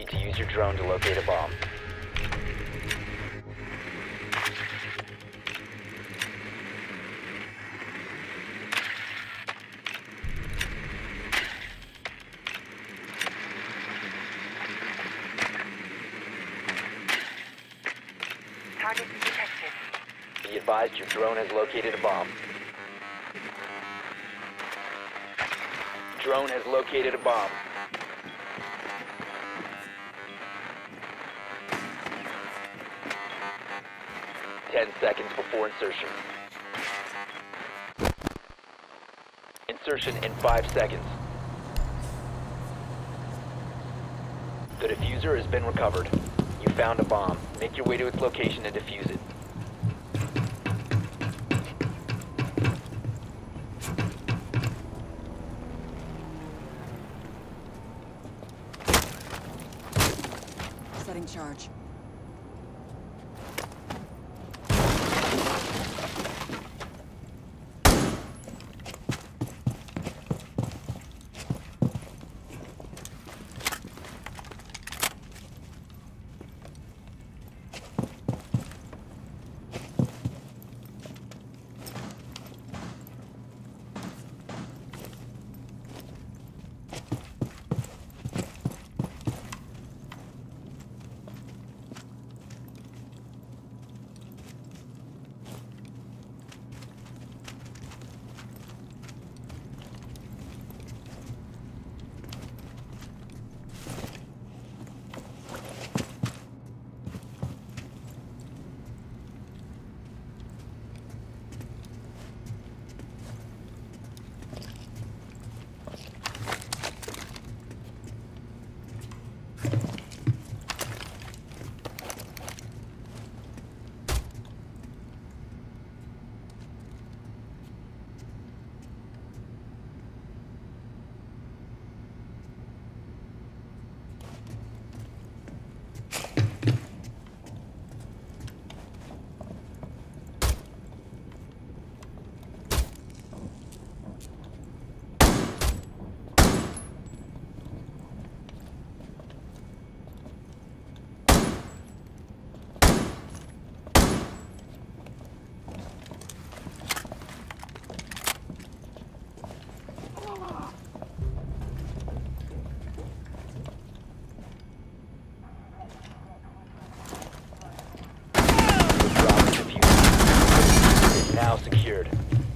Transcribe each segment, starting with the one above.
Need to use your drone to locate a bomb. Target detected. Be advised your drone has located a bomb. Drone has located a bomb. Ten seconds before insertion. Insertion in 5 seconds. The diffuser has been recovered. You found a bomb. Make your way to its location and defuse it. Setting charge. Now secured.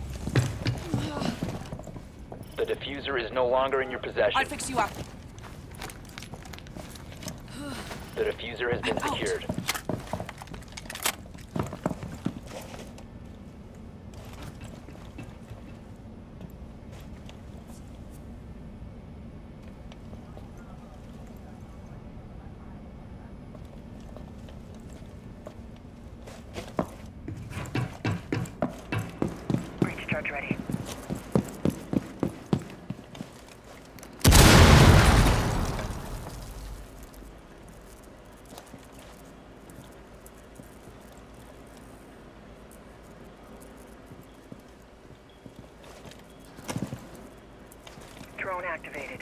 The diffuser is no longer in your possession. I'll fix you up. The diffuser has been secured. Breach charge ready. Drone activated.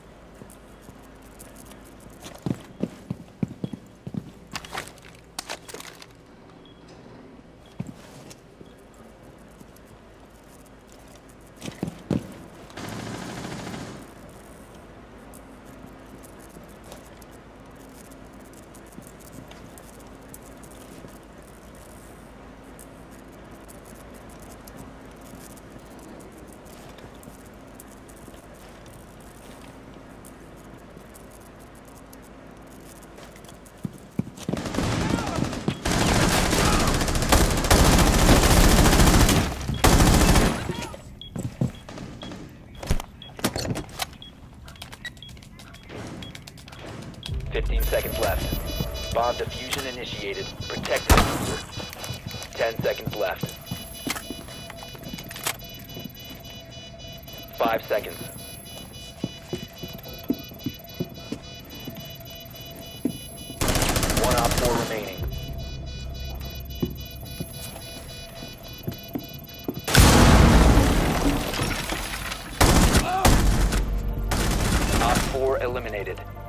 Seconds left. Bomb diffusion initiated. Protect the diffuser. 10 seconds left. 5 seconds. One op 4 remaining. Op 4 eliminated.